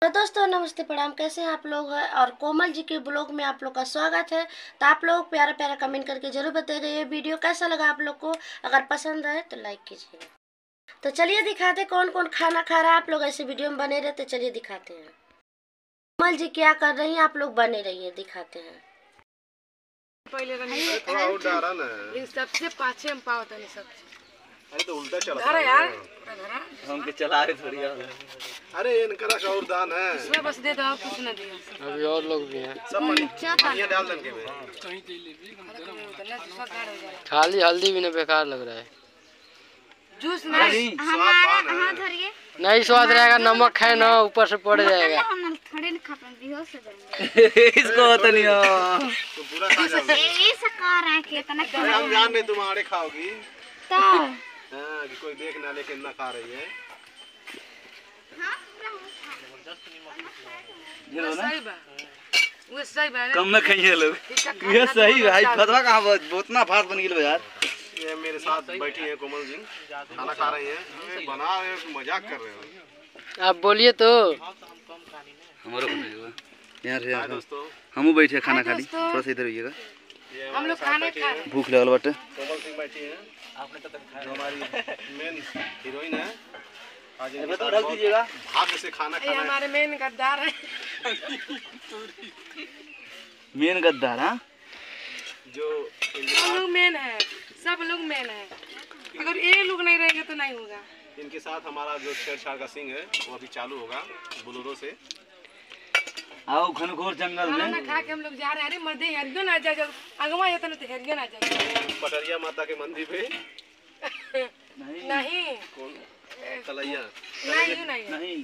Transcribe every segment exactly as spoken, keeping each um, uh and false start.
तो दोस्तों नमस्ते प्रणाम, कैसे हैं आप लोग। और कोमल जी के ब्लॉग में आप लोग का स्वागत है। तो आप लोग प्यारा प्यारा कमेंट करके जरूर बताइए ये वीडियो कैसा लगा आप लोग को। अगर पसंद आए तो लाइक कीजिएगा। तो चलिए दिखाते कौन कौन खाना खा रहा है। आप लोग ऐसे वीडियो में बने रहते, चलिए दिखाते हैं कोमल जी क्या कर रही हैं। आप लोग बने रहिए, दिखाते हैं। पहले थोड़ा और डाला ना, इन सबसे पाछे हम पावत नहीं सब। अरे तो उल्टा चला धरा यार, धरा हम के चला रहे थोड़ी यार। अरे इनका का और दान है, इसमें बस दे दो, कुछ ना दिया। अभी और लोग भी हैं, सब पानी डाल देंगे में कहीं दे ले। खाली हल्दी भी ना, बेकार लग रहा है। जूस नहीं, हां धरिए, नहीं स्वाद रहेगा, नमक है ना ऊपर से पड़ जाएगा। हम थोड़े न खा पाएंगे, बेहोश हो जाएंगे। इसको तो नहीं हो तो पूरा खा जाओगे। ये सकार है कि इतना खा, हम जान नहीं तुम्हारे खाओगी तो हां कि कोई देख ना लेकिन ना खा रही है। हां ये सही बा, वो सही बा, कम में खाइए लोग। ये सही भाई, फतवा कहां बहुत ना फास्ट बन गेल यार। ये मेरे साथ बैठी है कोमल जी, खाना खा रही हैं, बना रहे हो, मजाक कर रहे हो। आप बोलिए तो हमारे को यार यार दोस्तों, हम बैठे खाना खा ली, थोड़ा सा इधर रहिएगा। हम लोग खाने खा रहे हैं, भूख लगल बाटे। कोमल सिंह बैठी हैं, आपने तब तक खाया, हमारी मेन हीरोइन है। आज इनके साथ बहुत भाग्य से खाना खाना है। हमारे मेन गद्दार है। मेन गद्दार हां, जो हम लोग मेन है, सब लोग मेन है। अगर ये लोग नहीं रहेंगे तो नहीं होगा। इनके साथ हमारा जो छेड़छाड़ का सीन है वो अभी चालू होगा बोलेरो से। आओ घनघोर जंगल में खाना खा के हम लोग जा रहे हैं। अरे मर्दे हरियो ना जा, जब अगवा ये तो हरियो ना जा। पटरिया माता के मंदिर पे नहीं नहीं कौन तलैया नहीं नहीं नहीं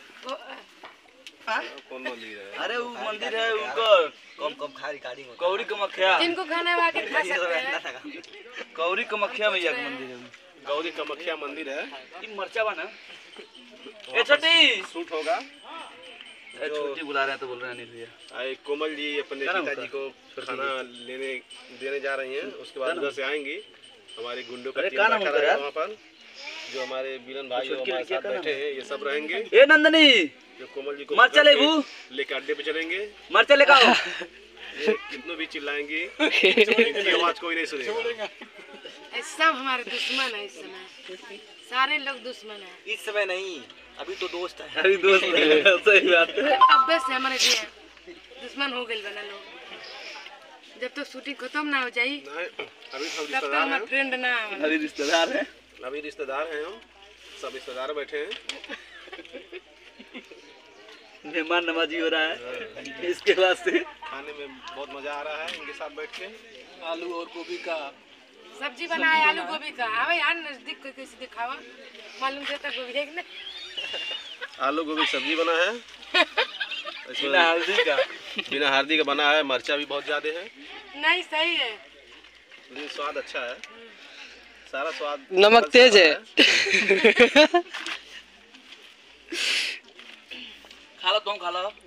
कौन मंदिर है? अरे वो मंदिर है ऊपर, कम कम खारी काड़ी में कौड़ी कमख्या, जिनको खाना वाके खा सकते हैं। कौड़ी कमख्या में एक मंदिर है, गौरी कमख्या मंदिर है। ये मरचा बना ए छोटी शूट होगा। ए छोटी बुला रहे हैं तो बोल रहे हैं नहीं भैया। आई कोमल जी अपने पिताजी को खाना लेने देने जा रही हैं, उसके बाद उधर से आएंगी। हमारे गुंडों का टीम बैठा रहेगा वहाँ पर, जो हमारे बिलन भाई हमारे साथ बैठे हैं ये सब रहेंगे। ए नंदनी जो कोमल जी को मरचा ले बू लेके अड्डे पे चलेंगे, मरचा लेकर आओ। ये कितनों भी चिल्लाएंगी, इनकी आवाज कोई नहीं सुनेगा। सब हमारे दुश्मन है इस समय, सारे लोग दुश्मन है इस समय। नहीं अभी तो दोस्त है, अभी दोस्त है। सही बात है, अब बस हमारे लिए दुश्मन हो गए बना लोग। जब तक तो शूटिंग खत्म ना हो जाए अभी सब रिश्तेदार हैं, फ्रेंड ना अभी रिश्तेदार हैं, अभी रिश्तेदार हैं, हम सब रिश्तेदार बैठे हैं। मेहमान नवाजी हो रहा है, इसके बाद से खाने में बहुत मजा आ रहा है इनके साथ बैठ के। आलू और गोभी का सब्जी बनाया, आलू गोभी का। आवे यार नजदीक कोई कैसे दिखावा, मालूम देता गोभी है कि नहीं। आलू गोभी सब्जी बना है बिना हल्दी का, बिना हल्दी का बना है। मिर्चा भी बहुत ज्यादा है, नहीं सही है लेकिन स्वाद अच्छा है, सारा स्वाद। नमक तेज है, खा लो तुम खा लो।